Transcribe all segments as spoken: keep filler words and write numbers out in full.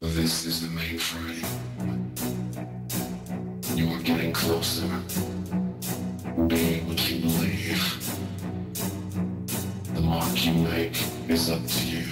This is the mainframe. You are getting closer. Be what you believe. The mark you make is up to you.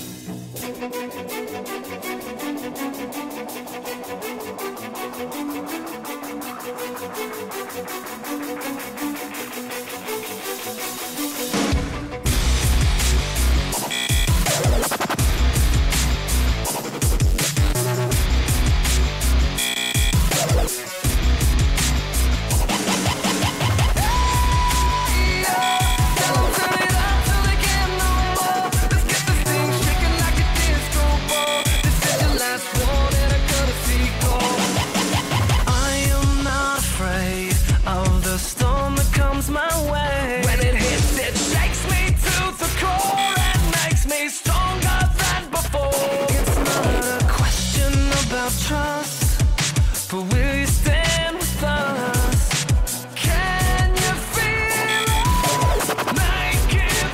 Trust, but will you stand with us? Can you feel it? Make it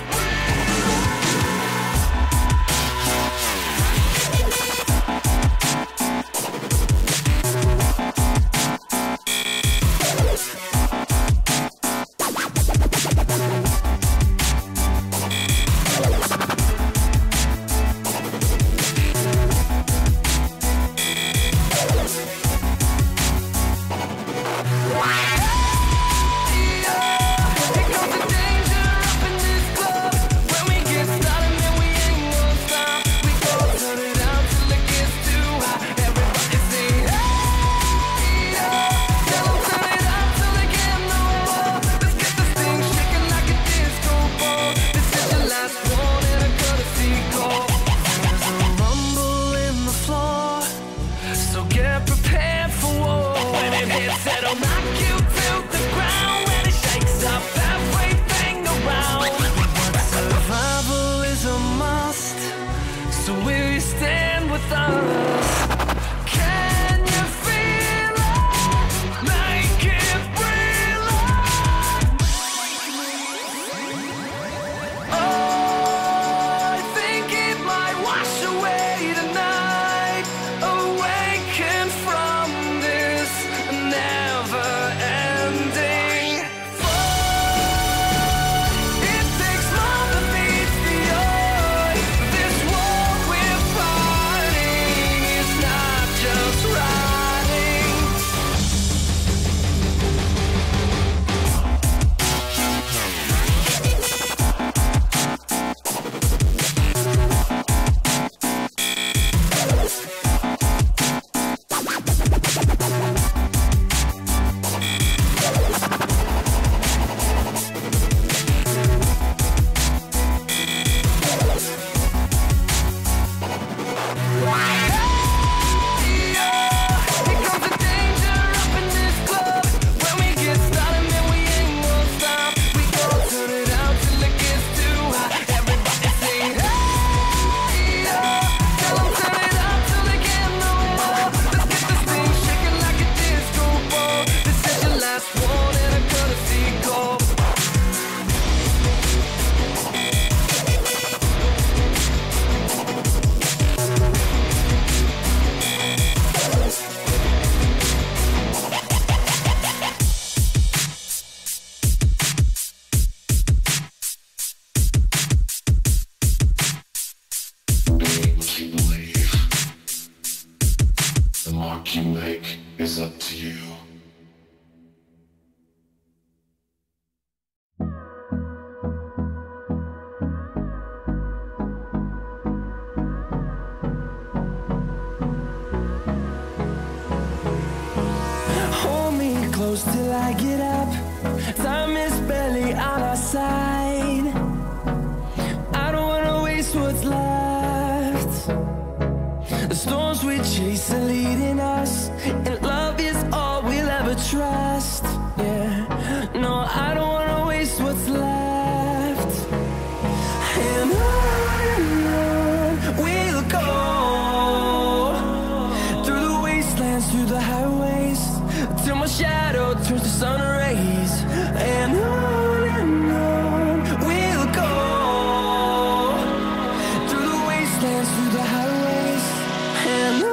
it'll knock you to the ground when it shakes up everything around. Survival is a must, so will you stand with us? Can you feel it? Make it real. Oh, I think it might wash away tonight. Awaken from this never ending flow. It takes more than meets the eye. This war we're fighting is not just riding. The mark you make is up to you. Hold me close till I get up. Time is barely on our side. I don't wanna waste what's left. The storms we chase are leading us, and love is all we'll ever trust. Yeah, no, I don't wanna waste what's left. And on we'll go, through the wastelands, through the highways, till my shadow turns to sun rays. And on and on we'll go, through the wastelands, through the highways. And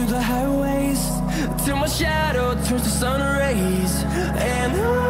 through the highways till my shadow turns to sun rays. And I